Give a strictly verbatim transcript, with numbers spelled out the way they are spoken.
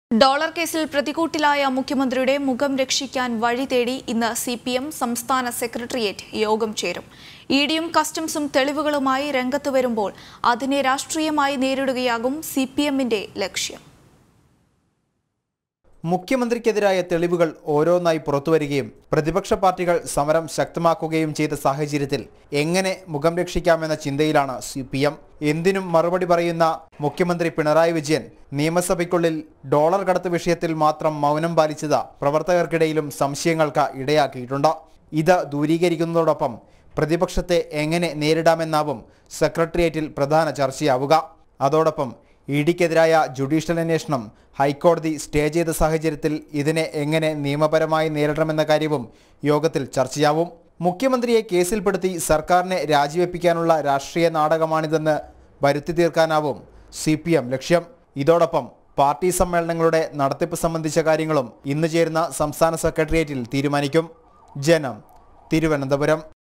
Dollar കേസിൽ പ്രതികൂട്ടിലായ മുഖ്യമന്ത്രിയുടെ മുഖം രക്ഷിക്കാൻ വഴി തേടി ഇന്ന് സി പി എം സംസ്ഥാന സെക്രട്ടേറിയറ്റ് യോഗം ചേരും. ഇഡിയും കസ്റ്റംസും തെളിവുകളുമായി രംഗത്ത് വരുമ്പോൾ അതിനെ രാഷ്ട്രീയമായി നേരിടുകയാകും സി പി എമ്മിന്റെ ലക്ഷ്യം. മുഖ്യമന്ത്രിക്കെതിരായ തെളിവുകൾ ഓരോന്നായി പുറത്തുവരികയും പ്രതിപക്ഷ പാർട്ടികൾ സമരം ശക്തമാക്കുകയും ചെയ്ത സാഹചര്യത്തിൽ എങ്ങനെ മുഖം രക്ഷിക്കാമെന്ന ചിന്തയിലാണ് സി പി എം. എന്തിനും മറുപടി പറയുന്ന മുഖ്യമന്ത്രി പിണറായി വിജയൻ നിയമസഭയ്ക്കുള്ളിൽ ഡോളർ കടത്ത് വിഷയത്തിൽ മാത്രം മൗനം പാലിച്ചത് പ്രവർത്തകർക്കിടയിലും സംശയങ്ങൾക്ക് ഇടയാക്കിയിട്ടുണ്ട്. ഇത് ദൂരീകരിക്കുന്നതോടൊപ്പം പ്രതിപക്ഷത്തെ എങ്ങനെ നേരിടാമെന്നാവും സെക്രട്ടേറിയറ്റിൽ പ്രധാന ചർച്ചയാവുക. അതോടൊപ്പം ഇഡിക്കെതിരായ ജുഡീഷ്യൽ അന്വേഷണം ഹൈക്കോടതി സ്റ്റേ ചെയ്ത സാഹചര്യത്തിൽ ഇതിനെ എങ്ങനെ നിയമപരമായി നേരിടണമെന്ന കാര്യവും യോഗത്തിൽ ചർച്ചയാവും. മുഖ്യമന്ത്രിയെ കേസിൽപ്പെടുത്തി സർക്കാരിനെ രാജിവെപ്പിക്കാനുള്ള രാഷ്ട്രീയ നാടകമാണിതെന്ന് വരുത്തി തീർക്കാനാവും സി പി എം ലക്ഷ്യം. ഇതോടൊപ്പം പാർട്ടി സമ്മേളനങ്ങളുടെ നടത്തിപ്പ് സംബന്ധിച്ച കാര്യങ്ങളും ഇന്ന് ചേരുന്ന സംസ്ഥാന സെക്രട്ടേറിയറ്റിൽ തീരുമാനിക്കും. ജനം, തിരുവനന്തപുരം.